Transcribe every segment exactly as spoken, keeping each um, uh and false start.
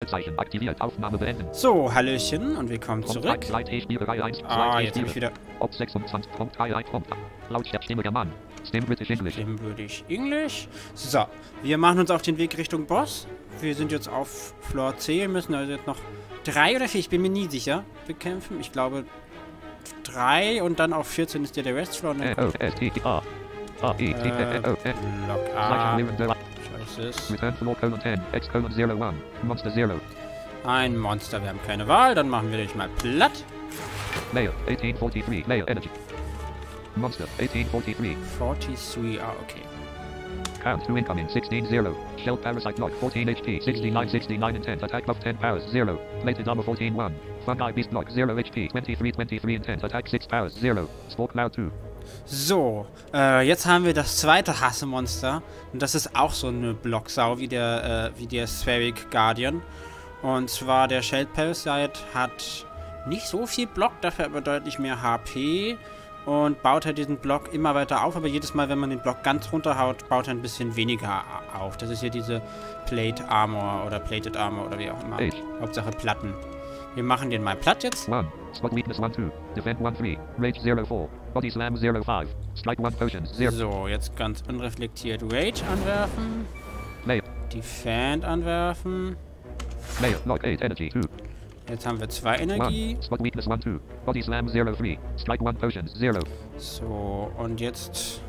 Ausrufezeichen aktiviert. Aufnahme beenden. So, Hallöchen und willkommen Prompt zurück. eins, Slide Spielreihe eins, Ah, Slide jetzt habe ich wieder Ob sechsundzwanzig, Prompt drei, eins, Prompt. Lautstärke Stimme German. Stimme British English. Dem British English. So, wir machen uns auf den Weg Richtung Boss. Wir sind jetzt auf Floor C, wir müssen also jetzt noch drei oder vier, ich bin mir nie sicher, bekämpfen. Ich glaube drei und dann auf vierzehn ist ja der Restfloor. Äh, O, S, T, A. A, E, T, Äh, O, F. Block A. Return Scheiße. Floor Colon zehn, X Colon zero one, Monster zero. Ein Monster, wir haben keine Wahl, dann machen wir dich mal platt. Layer eighteen forty-three, Layer Energy. Monster eighteen forty-three. forty-three, ah, okay. Count to incoming sixteen zero. Shell Parasite Block fourteen H P, sixty-nine sixty-nine intent. Attack buff ten powers zero. Plated armor fourteen one. Fungi Beast Block zero H P, twenty-three twenty-three intent. Attack six powers zero. Spore Cloud two. So, äh, jetzt haben wir das zweite Hassemonster. Und das ist auch so eine Blocksau wie der, äh, wie der Spheric Guardian. Und zwar der Shell Parasite hat nicht so viel Block, dafür aber deutlich mehr H P. Und baut halt diesen Block immer weiter auf, aber jedes Mal, wenn man den Block ganz runterhaut, baut er ein bisschen weniger auf. Das ist hier diese Plate Armor oder Plated Armor oder wie auch immer. Eight. Hauptsache Platten. Wir machen den mal platt jetzt. one. Spot Weakness one two. Defend one three. Rage zero four. Body Slam zero five. Strike one Potions zero. So, jetzt ganz unreflektiert Rage anwerfen. Layer. Defend anwerfen. Layer. Lock eight Energy two. Jetzt haben wir zwei Energie. one. Spot Weakness one two. Body Slam zero three. Strike one Potions zero. So, und jetzt...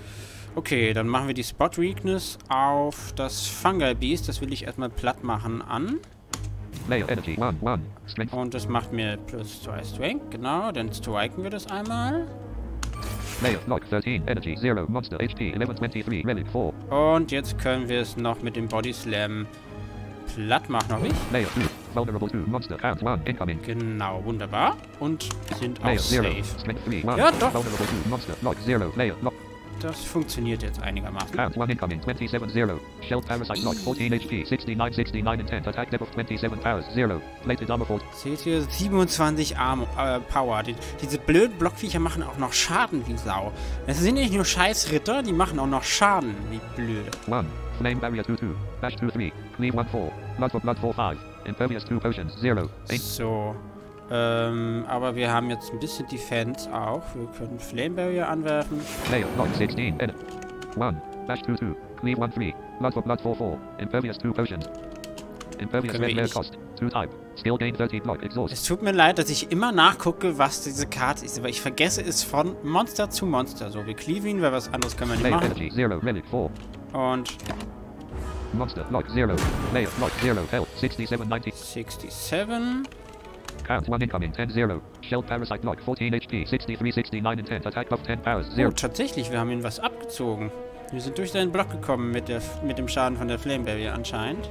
Okay, dann machen wir die Spot Weakness auf das Fungi Beast. Das will ich erstmal platt machen an. Layer Energy one one. Strength. Und das macht mir plus zwei Strength, genau. Dann striken wir das einmal. Layer. Lock thirteen Energy zero. Monster H P eleven twenty-three. Relic four. Und jetzt können wir es noch mit dem Body Slam platt machen, noch nicht? Layer two. Vulnerable two. Monster count one. Incoming. Genau, wunderbar. Und sind auch Layer zero. safe. Strength three. one. Ja, doch. Vulnerable two. Monster. Lock zero. Layer. Lock. Das funktioniert jetzt einigermaßen. Count one incoming. twenty-seven zero. Shell Parasite Lock fourteen H P. sixty-nine sixty-nine intent. Attack depth of twenty-seven powers zero. Plated armor four. Seht ihr, siebenundzwanzig Arm, äh, Power. Die, diese blöden Blockviecher machen auch noch Schaden wie Sau. Das sind nicht nur scheiß Ritter, die machen auch noch Schaden wie blöde. one. Flame Barrier two two. Bash two three. Cleave one four. Blood for Blood four five. Impervious two Potions zero. eight. So. Ähm, aber wir haben jetzt ein bisschen Defense auch. Wir können Flame Barrier anwerfen. Layer. Lock sixteen. Edit. one. Bash two two. Cleave one three. Blood for Blood four four. Impervious two Potions. Impervious Können red wir rare ich- cost. two type. Skill gain thirty block. Exhaust. Es tut mir leid, dass ich immer nachgucke, was diese Karte ist, aber ich vergesse es von Monster zu Monster. So, wir cleaven, weil was anderes können wir nicht Layer machen. Energy zero. Relic four. Und Monster. Lock zero. Layer. Lock zero. Health sixty-seven ninety. sixty-seven. Count one incoming. ten zero. Shell Parasite Lock fourteen H P. sixty-three sixty-nine intent. Attack buff ten powers Oh, zero. tatsächlich, wir haben ihn was abgezogen. Wir sind durch seinen Block gekommen mit, der, mit dem Schaden von der Flame Barrier anscheinend.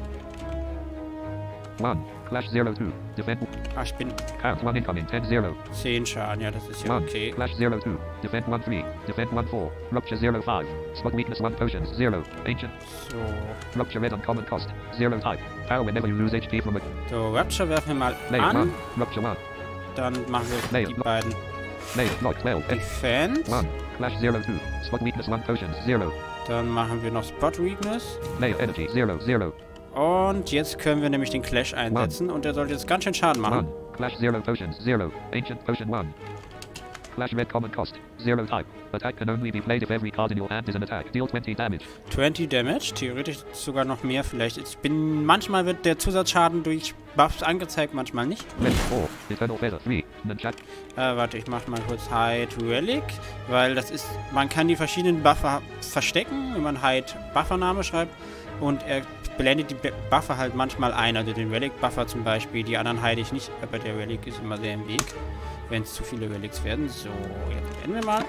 one. Clash zero two. Defend. Ah, ich bin Count one incoming. ten zero. zehn Schaden, ja, das ist ja one. okay. Clash zero two. Defend one three. Defend one four. Rupture zero five. Spot weakness one potions zero. Ancient. So, Rupture red uncommon cost. zero type. Power whenever you lose H P from a so Rapture werfen wir mal layer an. one. Rupture one. Dann machen wir Layer, die lock. beiden Layer lock twelve. F Defense. one. Clash zero two. Spot weakness one potions zero. Dann machen wir noch Spot Weakness. Layer energy zero zero. Und jetzt können wir nämlich den Clash einsetzen. Und der sollte jetzt ganz schön Schaden machen. one. Clash zero potions zero. Ancient potion one. Clash red common cost. zero type. Attack can only be played if every card in your hand is an attack. Deal twenty damage. zwanzig Damage, theoretisch sogar noch mehr vielleicht. Ich bin, manchmal wird der Zusatzschaden durch Buffs angezeigt, manchmal nicht. Red four. Eternal feather three. Nunchuck. Äh, warte, ich mach mal kurz Hide Relic, weil das ist, man kann die verschiedenen Buffer verstecken, wenn man Hide Buffername schreibt und er blendet die B- Buffer halt manchmal ein, also den Relic Buffer zum Beispiel, die anderen hide ich nicht, aber der Relic ist immer sehr im Weg, wenn es zu viele Relics werden. So, jetzt beenden wir mal.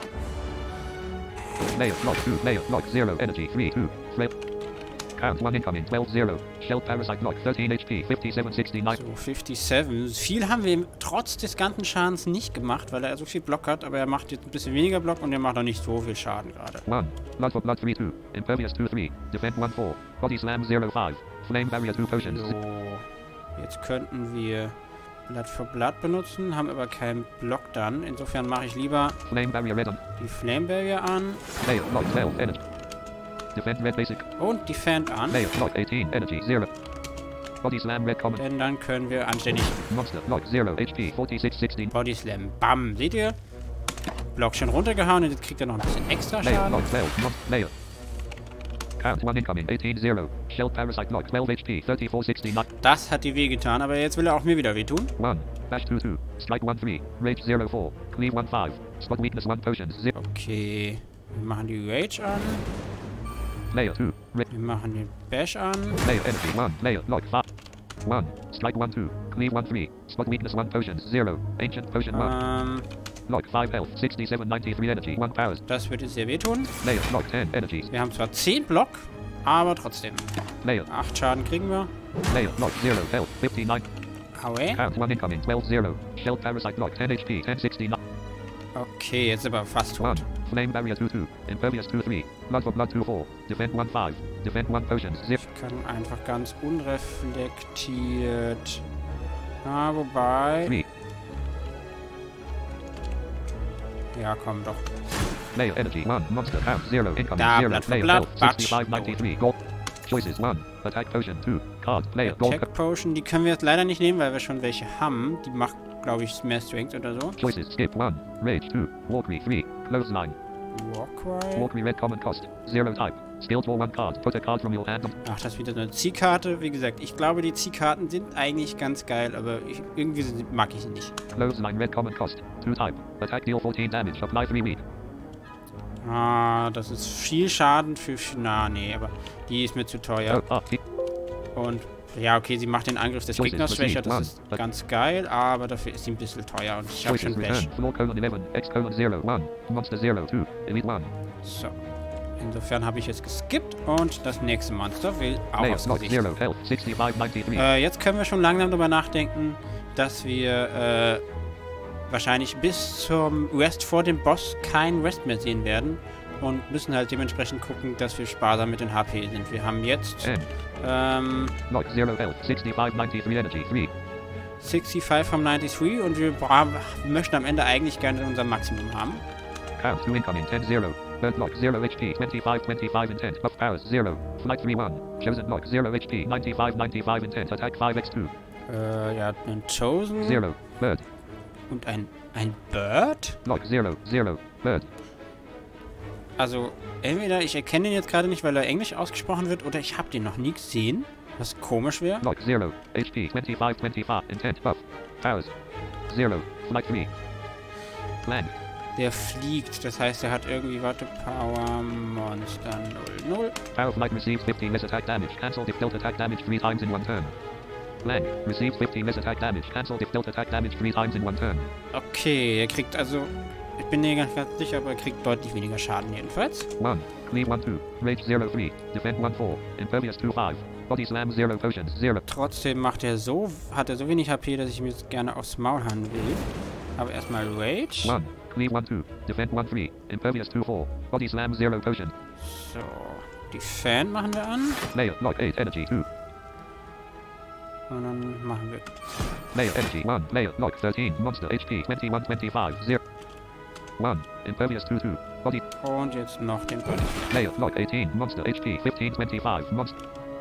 Layer lock two. Layer lock zero. Energy three two. Flip. Count one incoming. twelve zero. Shell Parasite Lock thirteen H P. fifty-seven sixty-nine. So, fünfundfünfzig. Viel haben wir ihm trotz des ganzen Schadens nicht gemacht, weil er so viel Block hat, aber er macht jetzt ein bisschen weniger Block und er macht auch nicht so viel Schaden gerade. one. Blood for Blood three two. Impervious two three. Defend one four. Body Slam zero five. Flame Barrier two Potions. So, jetzt könnten wir Blood for Blood benutzen, haben aber keinen Block dann. Insofern mache ich lieber Flame Barrier red on. die Flame Barrier an Layer lock twelve. Energy. Defend red basic. und Defend an. Layer lock eighteen. Energy zero. Body Slam, Red Common. Denn dann können wir anständig Monster, Block, zero H P, forty-six sixteen. Body Slam. Bam. Seht ihr? Block schon runtergehauen und jetzt kriegt er noch ein bisschen extra Layer, Schaden. Block, twelve, Monster, Layer. Count one incoming, eighteen zero. Shell Parasite, Block, twelve H P, thirty-four sixty-nine. Das hat die wehgetan, aber jetzt will er auch mir wieder wehtun. one. Bash two two. Strike one three. Rage zero four. Cleave one five. Spot Weakness one Potions zero. Okay. Wir machen die Rage an. Layer two. Rip. Wir machen den Bash an. Layer Energy one. Layer Lock five. one. Strike one two. Cleave one three. Spot Weakness one Potions zero. Ancient Potion one. Ähm, Lock five Health. sixty-seven ninety-three Energy one Powers. das wird jetzt sehr wehtun. Layer Lock ten Energy. Wir haben zwar zehn Block, aber trotzdem. Layer. acht Schaden kriegen wir. Layer Lock zero Health. fifty-nine. Aue. Count one incoming, twelve zero. Shell Parasite Lock ten H P, ten sixty-nine. Okay, jetzt sind wir fast one. tot. Flame Barrier two two. Impervious two three. Blood for Blood two four. Defend one five. Defend one Potions zero. Ich kann einfach ganz unreflektiert. Ah, wobei. three. Ja, komm doch. Layer Energy one. Monster Count zero incoming Da, zero. Blatt für Layer Blatt. Health Batsch. sixty-five ninety-three. Gold. Choices one. Attack Potion two. Card. Layer Gold. Check Potion, die können wir jetzt leider nicht nehmen, weil wir schon welche haben. Die macht, glaube ich, mehr Strength oder so. Choices skip one. Rage two. Walkery three. Close line. Walkway. Walkery red common cost. Zero type. Skill for one card. Put a card from your hand. Ach, das ist wieder so eine Ziehkarte. Wie gesagt, ich glaube, die Ziehkarten sind eigentlich ganz geil, aber ich, irgendwie sind, mag ich sie nicht. Close line red common cost. Two type. Attack deal fourteen damage. Apply three weak. Ah, das ist viel Schaden für... Na, nee, aber die ist mir zu teuer. Oh, ah, die- Und ja, okay, sie macht den Angriff des Choices Gegners schwächer. Das received, ist one. ganz geil, aber dafür ist sie ein bisschen teuer. Und ich habe Choices schon Bash. return. Floor colon eleven. X colon zero one. Monster zero two. Elite one. So. Insofern habe ich jetzt geskippt und das nächste Monster will auch Layer aufs Lock Gesicht. zero. Health sixty-five ninety-three. Äh, jetzt können wir schon langsam darüber nachdenken, dass wir äh, wahrscheinlich bis zum Rest vor dem Boss kein Rest mehr sehen werden und müssen halt dementsprechend gucken, dass wir sparsam mit den H P sind. Wir haben jetzt End. ähm, Lock zero health. sixty-five ninety-three energy. three. sixty-five vom neunundneunzig und wir bra- möchten am Ende eigentlich gerne unser Maximum haben. Count two incoming. ten zero. Bird lock zero H P. twenty-five twenty-five intent. Buff powers zero. Flight three one. Chosen lock zero H P. ninety-five ninety-five intent. Attack five by two. Äh, ja, einen Chosen zero. Bird. und ein, ein Bird? Lock zero. zero. Bird. Also, entweder ich erkenne ihn jetzt gerade nicht, weil er Englisch ausgesprochen wird, oder ich habe den noch nie gesehen, was komisch wäre. Lock zero. H P. twenty-five twenty-five. Intent. Buff. Powers. zero. Flight three. Land. Der fliegt, das heißt, er hat irgendwie, warte, Power Monster null null. Power flight receives fifteen less attack damage. Cancelled if dealt attack damage three times in one turn. Land. Receives fifteen less attack damage. Cancelled if dealt attack damage three times in one turn. Okay, er kriegt also, ich bin nicht ganz, ganz sicher, aber er kriegt deutlich weniger Schaden jedenfalls. one. Cleave one two. Rage zero three. Defend one four. Impervious two five. Body slam zero potions zero. Trotzdem macht er so, hat er so wenig H P, dass ich ihm jetzt gerne aufs Maul hauen will. Aber erstmal Rage. one. Cleave one two. Defend one three. Impervious two four. Body slam zero potion. So, die Fan machen wir an. Layer lock eight energy two. Und dann machen wir Layer energy one. Layer lock thirteen. Monster H P twenty-one twenty-five zero. one. Impervious two two. Body und jetzt noch den Body. layer lock eighteen. Monster H P fifteen twenty-five. Monster.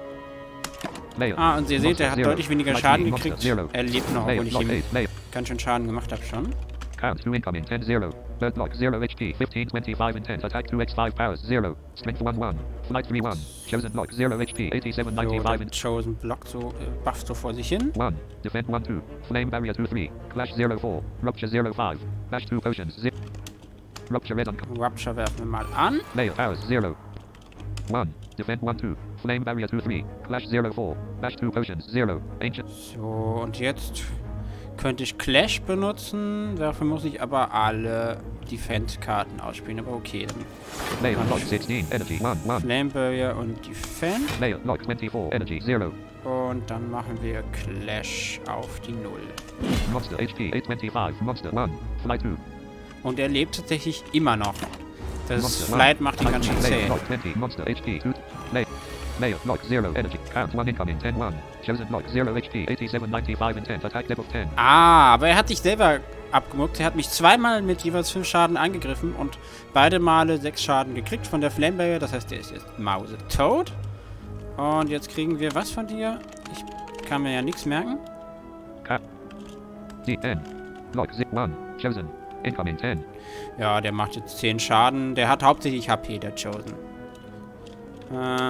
Layer. Ah, und ihr seht, er hat Zero. deutlich weniger Flight Schaden three. Monster gekriegt. zero. Er lebt noch, Layer obwohl ich lock ihm eight. Layer. ganz schön Schaden gemacht habe schon. Count two incoming. ten zero. Bird lock zero H P fifteen twenty-five intent. Attack two x five powers zero. Strength one one. Flight three one. Chosen lock zero H P eighty-seven So, ninety-five der in Chosen blockt so, äh, bufft so vor sich hin. one. Defend one two. Flame barrier two three. Clash zero four. Rupture zero five. Bash two potions zero. Rupture red on Rupture werfen wir mal an. layer powers zero. one. Defend one two. Flame barrier two three. Clash zero four. Bash two potions zero. Ancient. So, und jetzt könnte ich Clash benutzen. Dafür muss ich aber alle Defend-Karten ausspielen. Aber okay, dann Layer lock sixteen. Energy one one. Flame Barrier und Defend. Layer lock twenty-four. Energy zero. Und dann machen wir Clash auf die null. Monster H P eight twenty-five. Monster one. Flight two. Und er lebt tatsächlich immer noch. Das Monster Flight one. macht ihn ganz schön Layer zäh. lock twenty. Monster H P two. Layer. Layer lock zero. Energy. Count one incoming. ten one. Chosen lock zero H P eighty-seven ninety-five intent. Attack level ten. Ah, aber er hat sich selber abgemuckt. Er hat mich zweimal mit jeweils fünf Schaden angegriffen und beide Male sechs Schaden gekriegt von der Flame Barrier. Das heißt, er ist jetzt mausetot. Und jetzt kriegen wir was von dir? Ich kann mir ja nichts merken. Cap. D N. Lock zip one. Chosen. Incoming ten. Ja, der macht jetzt zehn Schaden. Der hat hauptsächlich H P, der Chosen. Äh.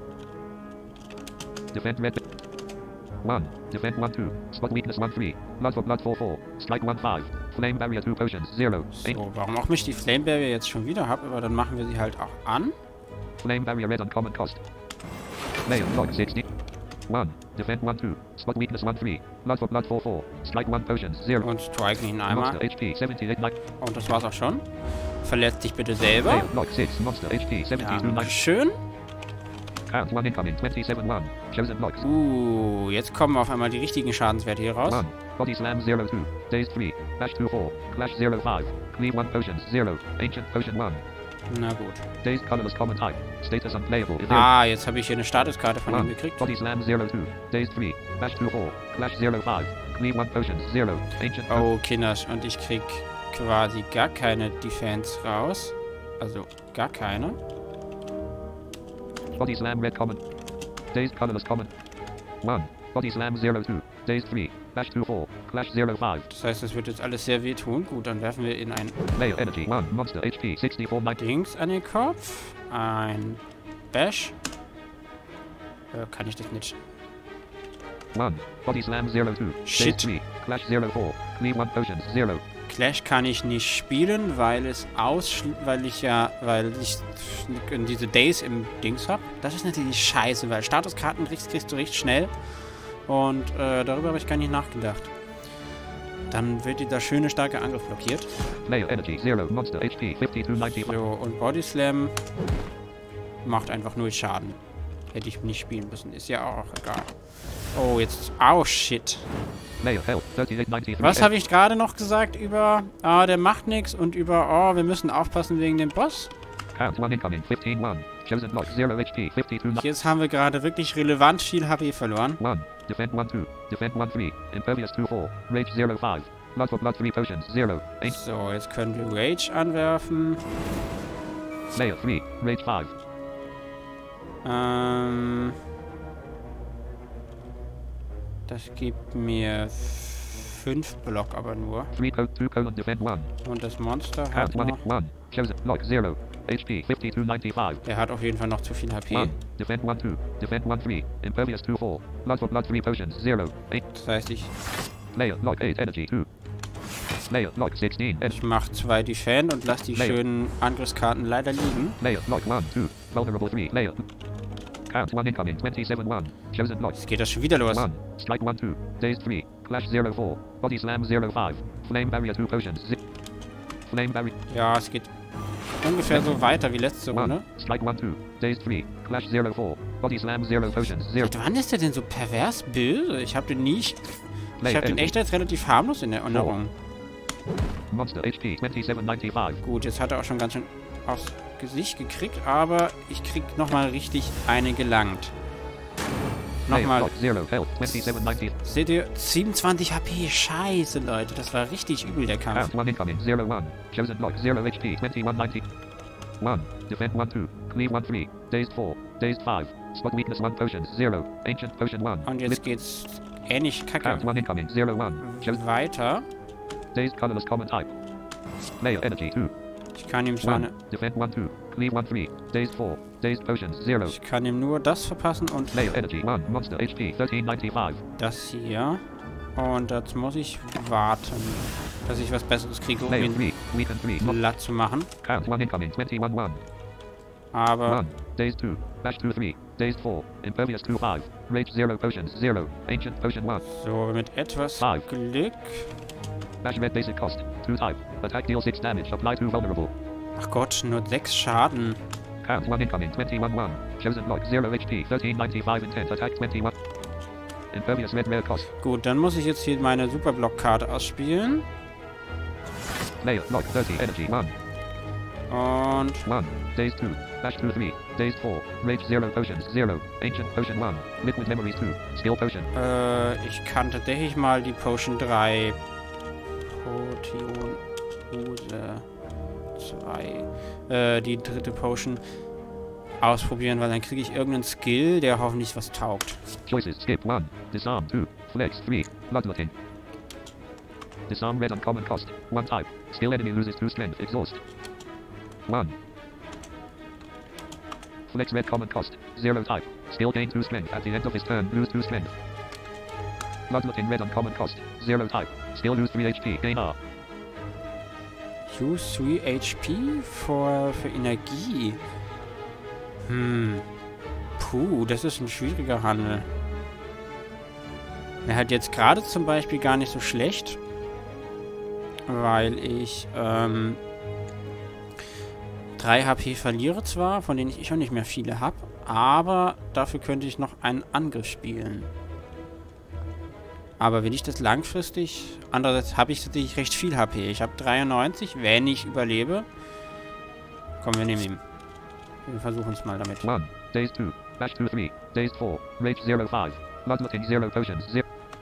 Defend red. one. Defend one two. Spot weakness one three. Blood for blood four four. Strike one five. Flame barrier two potions zero. So, warum auch mich die Flame Barrier jetzt schon wieder habe, aber dann machen wir sie halt auch an. Flame barrier red uncommon cost. Layer lock sixty. one. Defend one two. Spot weakness one three. Blood for blood four four. Strike one potions zero. Und striken ihn einmal. Monster H P seventy-eight nine. Und das war's auch schon. Verletzt dich bitte selber. Layer lock six. Monster H P seventy-two nine. Schön. Count one incoming twenty-seven one. Chosen locks. Uh, jetzt kommen auf einmal die richtigen Schadenswerte hier raus. one. Body slam zero two. Dazed three. Bash two four. Clash zero five. Cleave one potions zero. Ancient potion one. Na gut. Dazed colorless common type. Status unplayable. Ah, jetzt habe ich hier eine Statuskarte von ihm gekriegt. Body slam zero two. Dazed three. Bash two four. Clash zero five. Cleave one potions zero. Ancient. Oh, Kinders. Und ich krieg quasi gar keine Defense raus. Also, gar keine. Body slam red common. Dazed colorless common. one. Body slam zero two. Dazed three. Bash two four. Clash zero five. Das heißt, das wird jetzt alles sehr wehtun. Gut, dann werfen wir in ein Layer energy one. Monster H P sixty-four ninety. Dings an den Kopf. Ein Bash. Äh, kann ich das nicht? one. Body slam zero two. Shit. Dazed three. Clash zero four. Cleave one potions zero. Clash kann ich nicht spielen, weil es ausschli... weil ich ja... weil ich diese Days im Dings habe. Das ist natürlich scheiße, weil Statuskarten kriegst, kriegst du recht schnell. Und äh, darüber habe ich gar nicht nachgedacht. Dann wird dieser schöne, starke Angriff blockiert. Layer energy zero. Monster H P fifty-two ninety. So, und Body Slam macht einfach null Schaden. Hätte ich nicht spielen müssen. Ist ja auch egal. Oh, jetzt... Oh, shit. Layer health thirty-eight ninety-three. Was habe ich gerade noch gesagt über... Ah, der macht nichts und über... Oh, wir müssen aufpassen wegen dem Boss. Count one incoming fifteen one. Chosen lock zero H P fifty-two ninety. Jetzt haben wir gerade wirklich relevant viel H P verloren. one. Defend one two. Defend one three. Impervious two four. Rage zero five. Blood for blood three potions zero. Ancient. So, jetzt können wir Rage anwerfen. Layer three. Rage five. Ähm... Das gibt mir fünf Block aber nur. three code two colon defend one. Und das Monster hat Count one noch... one. Chosen lock zero. H P fifty-two ninety-five. Der hat auf jeden Fall noch zu viel H P. one. Defend one two. Defend one three. Impervious two four. Blood for blood three potions zero. eight. Das heißt, ich, Layer lock eight energy two. Layer lock sixteen energy. ich mache zwei Defend und lasse die Layer. schönen Angriffskarten leider liegen. Layer lock one two. Vulnerable three. Layer. Count one incoming twenty-seven one. Chosen lock Jetzt geht das schon wieder los. one. Strike one two. Dazed three. Clash zero four. Body slam zero five. Flame barrier two potions. Zip. Flame barrier Ja, es geht ungefähr so weiter wie letzte one. Runde. Strike one two. Dazed three. Clash zero four. Body slam zero potions zero. Seit wann ist der denn so pervers böse? Ich habe den nicht... Ich Layer habe den energy. echt als relativ harmlos in Erinnerung. Monster H P twenty-seven ninety-five. Gut, jetzt hat er auch schon ganz schön aufs Gesicht gekriegt, aber ich krieg nochmal richtig eine gelangt. Layer Nochmal. lock zero health twenty-seven ninety. Seht ihr? siebenundzwanzig H P. Scheiße, Leute. Das war richtig übel, der Kampf. Count one incoming zero one. Chosen lock zero H P twenty-one ninety. one. Defend one two. Cleave one three. Dazed four. Dazed five. Spot weakness one potions zero. Ancient potion one. Und jetzt geht's ähnlich kacke Count one incoming zero one. Chosen weiter. Dazed colorless common type. Layer energy two. Ich kann ihm zwar one. ne, Defend one two. Cleave one three. Dazed four. Dazed potions zero. ich kann ihm nur das verpassen und Layer energy one. Monster H P thirteen ninety-five. das hier. Und jetzt muss ich warten, dass ich was Besseres kriege, um Layer ihn three. Weaken three. platt zu machen. Count one incoming twenty-one one. Aber one. Dazed two. Bash two three. Dazed four. Impervious two five. Rage zero potions zero. Ancient potion one. so, mit etwas Five. Glück... Bash red basic cost. two type. Attack deal six damage. Apply to vulnerable. Ach Gott, nur sechs Schaden. Count one incoming twenty-one one. Chosen lock zero H P thirteen ninety-five intent. Attack twenty-one. Impervious red rare cost. Gut, dann muss ich jetzt hier meine Superblock-Karte ausspielen. Layer lock thirty energy one. Und... one. Dazed two. Bash two three. Dazed four. Rage zero potions zero. Ancient potion one. Liquid memories two. Skill potion. Äh, ich kann tatsächlich mal die Potion drei. Potion. zwei. Äh, die dritte Potion. ausprobieren, weil dann kriege ich irgendeinen Skill, der hoffentlich was taugt. Choices. Skip one. Disarm two. Flex three. Bloodletting. Disarm red uncommon cost. One type. Skill enemy loses two strength. Exhaust. one. Flex red common cost. Zero type. Skill gain two strength. At the end of his turn, lose two strength. Bloodletting red uncommon cost. Zero type. Skill lose three H P. Gain R. Use three H P für, für Energie. Hm. Puh, das ist ein schwieriger Handel. Er hat jetzt gerade zum Beispiel gar nicht so schlecht. Weil ich, ähm... drei H P verliere zwar, von denen ich auch nicht mehr viele habe. Aber dafür könnte ich noch einen Angriff spielen. Aber wenn ich das langfristig... Andererseits habe ich tatsächlich recht viel H P. Ich habe dreiundneunzig, wenn ich überlebe. Komm, wir nehmen ihn. Wir versuchen es mal damit. one. Days two. Bash two three. Days four. Rage zero five. Bloodletting zero potions. zero.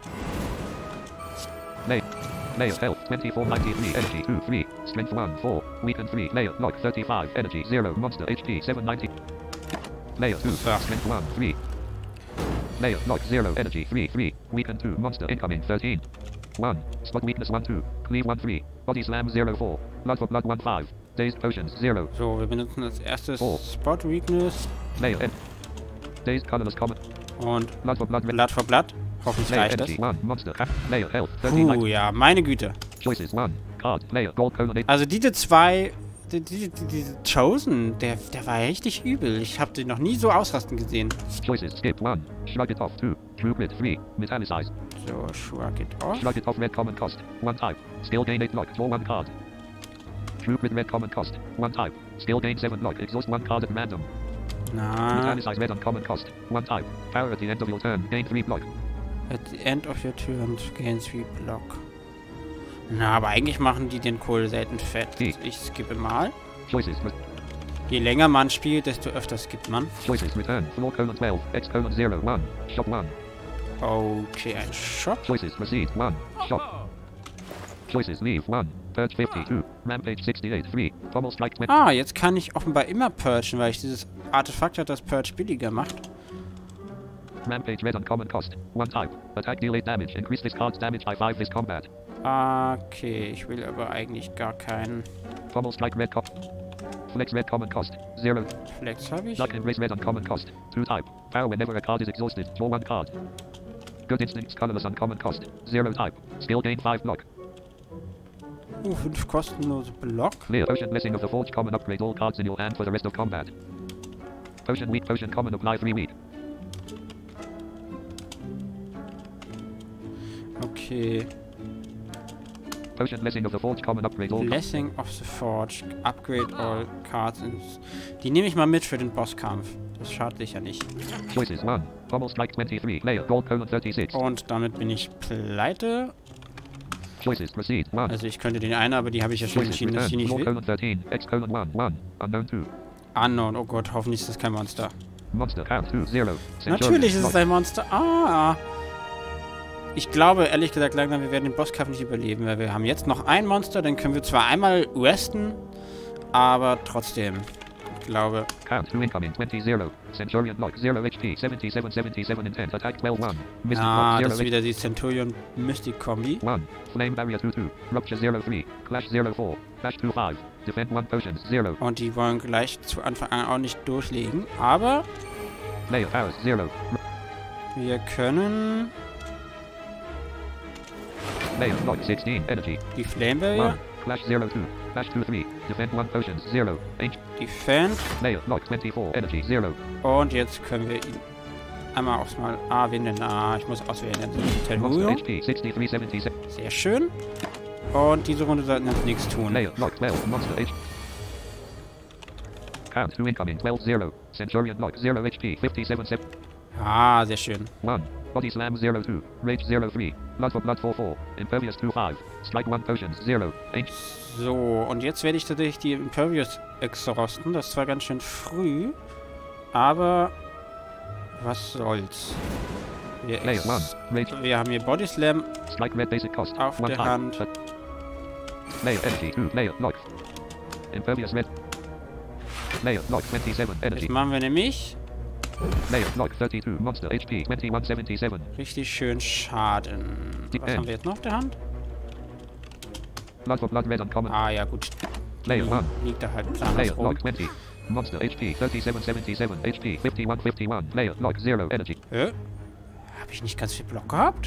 Lay. Lay of health. twenty-four ninety-three. Energy two three. Strength one four. Weaken three. Lay of lock thirty-five. Energy zero. Monster H P seven ninety. Lay of two. Strength one three. Lay of lock zero. Energy three three. Weaken two. Monster incoming thirteen. one. Spot weakness one two. Cleave one three. Body slam zero four. Blood for blood one five. Dazed potions zero. So, wir benutzen als erstes four. Spot Weakness. Lay of end. Dazed colorless common. Und Blood for blood. Blatt für Blatt. Hoffentlich Lay of reicht das. energy one. Monster. Lay of health thirteen. Puh, ja, meine Güte. Choices one. Card. Lay of gold colon eight. Also diese zwei... Die, die, die, diese Chosen, der, der war richtig übel. Ich habe den noch nie so ausrasten gesehen. Choices. Skip one. Shrug it off two. True grit three. Metallicize. So, shrug it off. Shrug it off red common cost. One type. Skill gain eight lock. Draw one card. True grit red common cost. One type. Skill gain seven lock. Exhaust one card at random. Na, Metallicize red uncommon cost. One type. Power at the end of your turn. Gain three block. at the end of your turn, gain three block. Na, aber eigentlich machen die den Kohl selten fett. Die. Ich skippe mal. Choices. Re- Je länger man spielt, desto öfter skippt man. Choices. Return. Floor colon twelve. X colon zero one. Shop one. Okay, ein Shop. Choices. Proceed. one. Shop. Choices. Leave. one. Purge fifty-two. Rampage sixty-eight. three. Pommel strike twenty. Ah, jetzt kann ich offenbar immer purgen, weil ich dieses Artefakt hat, das Purge billiger macht. Rampage red uncommon cost. One type. Attack deal eight damage. Increase this card's damage by five this combat. Okay, ich will aber eigentlich gar keinen Pommel strike red cop. Flex red common cost. Zero. Flex habe ich. Luck and raise red uncommon cost. Two type. Power whenever a card is exhausted. Draw one card. Good instincts colorless uncommon cost. Zero type. Skill gain five block. Uh, fünf kostenlose Block. Clear Potion Blessing of the Forge common upgrade all cards in your hand for the rest of combat. Potion weak potion common apply three weak. Okay. Potion Blessing of the Forge common upgrade all cards. Blessing of the Forge. Upgrade all cards. Ins Die nehme ich mal mit für den Bosskampf. Das schadet sicher nicht. Choices one. Pommel strike twenty-three. Layer gold colon thirty-six. Und damit bin ich pleite. Choices proceed. one. Also ich könnte den einen, aber die habe ich ja schon Choices entschieden, dass ich die return. nicht Floor will. colon thirteen. X colon one. one. Unknown two. Unknown. Oh Gott, hoffentlich ist das kein Monster. Monster count two. Zero. Centurion. Natürlich ist es Block. ein Monster. Ah. Ich glaube, ehrlich gesagt, langsam, wir werden den Bosskampf nicht überleben, weil wir haben jetzt noch ein Monster, dann können wir zwar einmal resten, aber trotzdem. Ich glaube... Count two incoming. twenty zero. Centurion block. zero H P. seventy-seven seventy-seven intent. Attack twelve one. Mystic Ah, block. das ist zero wieder die Centurion Mystic Kombi. one. Flame barrier two two. Rupture zero three. Clash zero four. Dash two five. Defend one potions zero. Und die wollen gleich zu Anfang an auch nicht durchlegen, aber Layer powers zero. wir können Layer block sixteen. Energy. die Flame Barrier, one. Clash zero two. Dash two three. Defend one potions zero. H. Defend Layer block twenty-four. Energy zero. und jetzt können wir ihn einmal aufs Mal A wählen. Ah, ich muss auswählen. Monster Telurio. H P sixty-three seventy-seven. Sehr schön. Und diese Runde sollten uns nichts tun. Layer block twelve. Monster H. Count two incoming. twelve zero. Centurion block zero H P. fifty-seven seven. Ah, sehr schön. one. Body slam zero two. Rage zero three. Blood for blood four four. Impervious two five. Strike one potions zero. H. So, und jetzt werde ich tatsächlich die Impervious exhausten. Das ist zwar ganz schön früh, aber was soll's. Wir, Layer ex one. Rage. wir haben hier Body Slam Strike red basic cost. auf one der time. Hand. Layer energy two. Layer block. Impervious red. Layer lock twenty-seven energy. Jetzt machen wir nämlich Layer lock thirty-two Monster H P twenty-one seventy-seven. richtig schön Schaden. Was End. haben wir jetzt noch auf der Hand? Blood for Blood Red Uncommon. Ah ja, gut. Layer one. Liegt da halt planlos Layer rum. lock twenty. Monster H P thirty-seven seventy-seven. H P fifty-one fifty-one. Layer lock zero energy. Hä? Hab ich nicht ganz viel Block gehabt?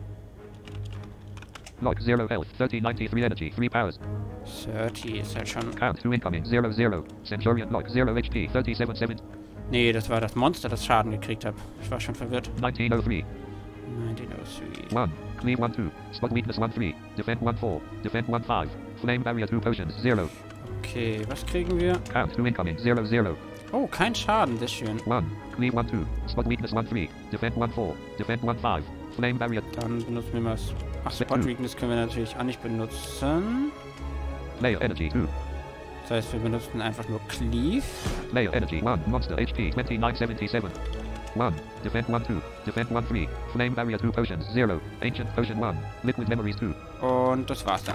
Lock zero health thirty ninety-three energy. three powers. dreißig ist halt schon... Count two incoming zero zero. Centurion lock zero H P thirty-seven seven. Nee, das war das Monster, das Schaden gekriegt hat. Ich war schon verwirrt. nineteen oh three. nineteen oh three. one. Cleave one two. Spot weakness one three. Defend one four. Defend one five. Flame barrier two potions zero. Okay, was kriegen wir? Count two incoming zero zero. Oh, kein Schaden, sehr schön. one. Cleave one two. Spot weakness one three. Defend one four. Defend one five. Flame barrier. Dann benutzen wir mal... das- Ach, Set Spot two. Weakness können wir natürlich auch nicht benutzen. Layer energy two. Das heißt, wir benutzen einfach nur Cleave. Layer energy one. Monster H P twenty-nine seventy-seven. one. Defend one two. Defend one three. Flame barrier two potions zero. Ancient potion one. Liquid memories two. Und das war's dann.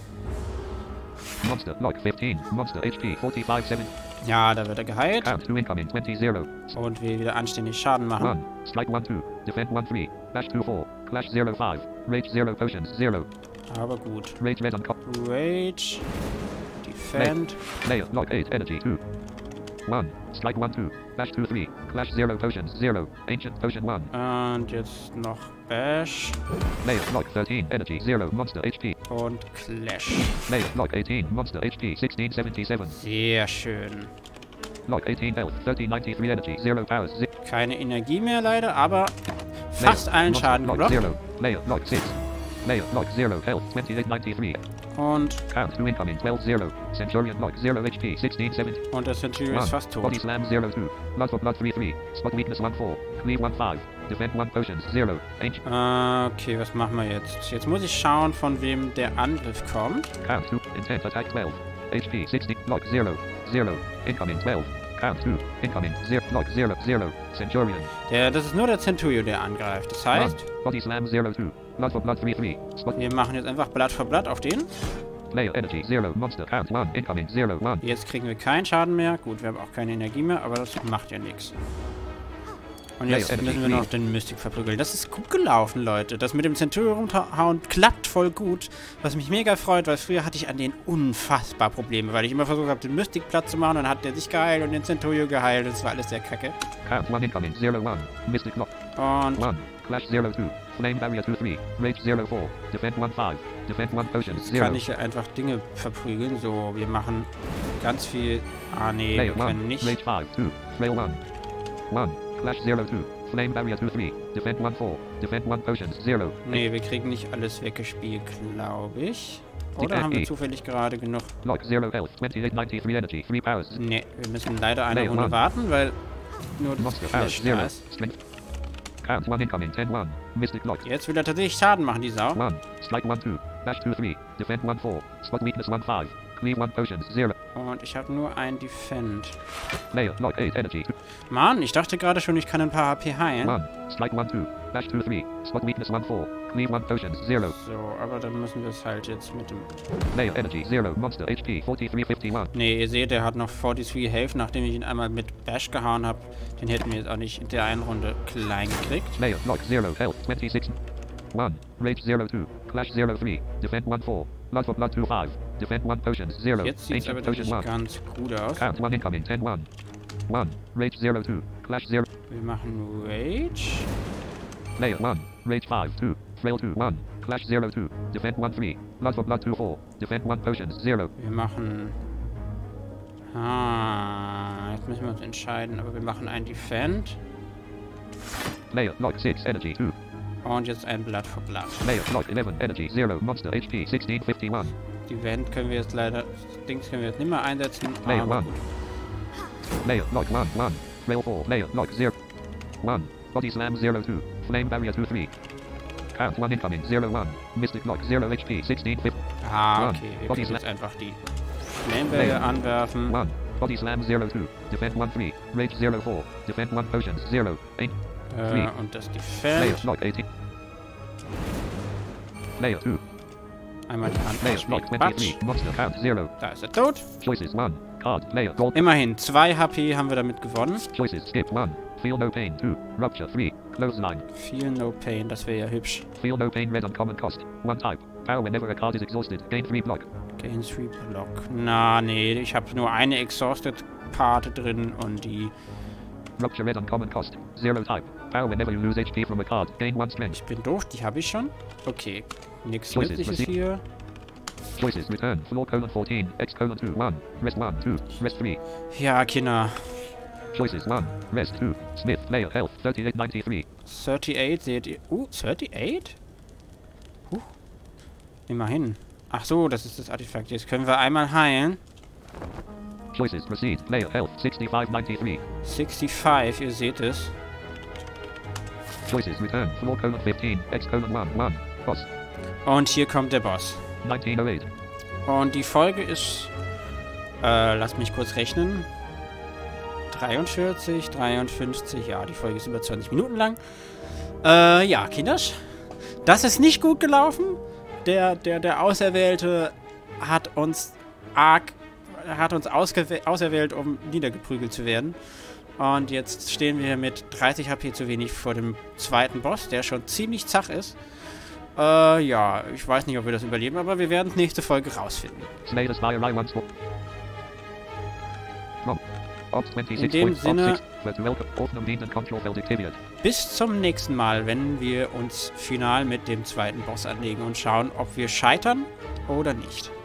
Monster lock fifteen. Monster H P forty-five seven. Ja, da wird er geheilt. Count two incoming twenty zero. Und wir wieder anständig Schaden machen. one. Strike one two. Defend one three. Dash two four. Clash zero five. Rage zero potions zero. Aber gut. Rage red on cop. Rage. Defend. Layer lock eight energy two. one. Strike one two. Dash two three. Clash zero potions zero. Ancient potion one. Und jetzt noch Bash. Layer lock thirteen energy zero. Monster H P. Und Clash. Layer lock eighteen. Monster H P sixteen seventy-seven. Sehr schön. Lock eighteen health thirty ninety-three energy zero powers zero. Keine Energie mehr leider, aber fast allen Schaden lock geblockt. zero. Layer lock six. Layer lock zero health twenty-eight ninety-three. Und, Count two incoming twelve zero. Centurion lock zero H P sixteen seventy. und der Centurion ist fast tot. Body slam zero two. Blood for blood three three. Spot weakness one four. Cleave one five. Defend one potions zero. Ancient. Äh, okay, was machen wir jetzt? Jetzt muss ich schauen, von wem der Angriff kommt. Count two. Intent attack twelve. H P sixty. Lock zero. zero. Incoming twelve. Count two. Incoming zero. Lock zero. zero. Centurion. Der, das ist nur der Centurion, der angreift. Das heißt, one. Body slam zero two. Blood for blood three three. Spot. wir machen jetzt einfach Blatt für Blatt auf den. Layer energy zero. Monster count one. Incoming zero one. Jetzt kriegen wir keinen Schaden mehr. Gut, wir haben auch keine Energie mehr, aber das macht ja nichts. Und jetzt Layer müssen wir Energy noch den Mystic verprügeln. Das ist gut gelaufen, Leute. Das mit dem Centurion hauen klappt voll gut. Was mich mega freut, weil früher hatte ich an den unfassbar Probleme, weil ich immer versucht habe, den Mystic platt zu machen und dann hat der sich geheilt und den Centurion geheilt. Das war alles sehr kacke. Count one incoming zero one. Mystic lock Und one. Clash zero two. Flame barrier two three. Rage zero four. Defend one five. Defend one potions jetzt zero. kann ich ja einfach Dinge verprügeln. So, wir machen ganz viel... Ah, nee, Layer wir können one. nicht. Rage five two. Frail one. one. Clash zero two. Flame barrier two three. Defend one four. Defend one potions zero. Nee, wir kriegen nicht alles weggespielt, glaube ich. Die Oder haben wir K I. zufällig gerade genug? Lock zero health twenty-eight ninety-three energy three powers. Nee, wir müssen leider eine Layer Runde one. warten, weil nur das Monster powers Flash zero. da ist. Strength. Count one incoming ten one. Mystic lock Jetzt will er tatsächlich Schaden machen, die Sau. one. Strike one two. Dash two three. Defend one four. Spot weakness one five. Cleave one potions zero. Und ich habe nur ein Defend. Layer lock eight energy two. Mann, ich dachte gerade schon, ich kann ein paar H P heilen. one. Strike one two. Dash two three. Spot weakness one four. Cleave one potions zero. So, aber dann müssen wir es halt jetzt mit dem... Layer energy zero. Monster H P forty-three fifty-one. Nee, ihr seht, der hat noch forty-three Health, nachdem ich ihn einmal mit Bash gehauen habe. Den hätten wir jetzt auch nicht in der einen Runde klein gekriegt. Layer lock zero health twenty-six. one. Rage zero two. Clash zero three. Defend one four. Blood for blood two five. Defend one potions zero. Jetzt sieht es aber Ancient potion tatsächlich one. ganz gut aus. Count one incoming ten one. one. Rage zero two. Clash zero. Wir machen Rage. Layer one. Rage five two. Frail two one. Clash zero two. Defend one three. Blood for blood two four. Defend one potions zero. Wir machen... Ah, jetzt müssen wir uns entscheiden, aber wir machen ein Defend. Layer lock six energy two. Und jetzt ein Blatt für Blatt. Layer lock eleven energy zero. Monster H P sixteen fifty-one. Defend können wir jetzt leider... Das Dings können wir jetzt nicht mehr einsetzen. Layer Aber one. gut. Layer lock one one. Frail four. Layer lock zero. one. Body slam zero two. Flame barrier two three. Count one incoming zero one. Mystic lock zero H P sixteen fifty. Ah, One. okay. Wir Body können jetzt slam. einfach die Flamebälle anwerfen. one. Body slam zero two. Defend one three. Rage zero four. Defend one potions zero. eight. Äh, three. und das Layer Defend. lock eighteen. Layer two. Einmal die Hand Layer ausspielen. lock Quatsch. twenty-three. Monster count zero. Da ist er tot. Choices one. card. Player. Gold. Immerhin, zwei H P haben wir damit gewonnen. Choices. Skip one. Feel no pain. two. Rupture. three. Close line. Feel no pain, das wäre ja hübsch. Feel no pain. Red uncommon cost. one type. Power whenever a card is exhausted. Gain three block. Gain three Block. Na, nee, ich habe nur eine Exhausted-Karte drin und die... Rupture red uncommon cost. zero type. Power whenever you lose H P from a card. Gain one strength. Ich bin doof, die habe ich schon. Okay, nichts Choices, Nützliches proceed. hier. Choices. Return. Floor colon fourteen. X colon two. one. Rest one. two. Rest three. Ja, Kinder. Choices. one. Rest two. Smith. Player. Health. thirty-eight ninety-three. achtundachtzig, seht ihr... Uh, achtundachtzig? Huh. Immerhin. Ach so, das ist das Artefakt. Jetzt können wir einmal heilen. Choices. Proceed. Player. Health. sixty-five ninety-three. sechsundsiebzig, ihr seht es. Choices. Return. Floor colon fifteen. X colon one. one. Boss. Und hier kommt der Boss. nineteen oh eight. Und die Folge ist... Äh, lass mich kurz rechnen. dreiundvierzig, dreiundfünfzig, ja, die Folge ist über zwanzig Minuten lang. Äh, ja, Kinders. Das ist nicht gut gelaufen. Der, der, der Auserwählte hat uns arg, hat uns auserwählt, um niedergeprügelt zu werden. Und jetzt stehen wir mit dreißig H P zu wenig vor dem zweiten Boss, der schon ziemlich zach ist. Äh, ja, ich weiß nicht, ob wir das überleben, aber wir werden es nächste Folge rausfinden. In dem Sinne, bis zum nächsten Mal, wenn wir uns final mit dem zweiten Boss anlegen und schauen, ob wir scheitern oder nicht.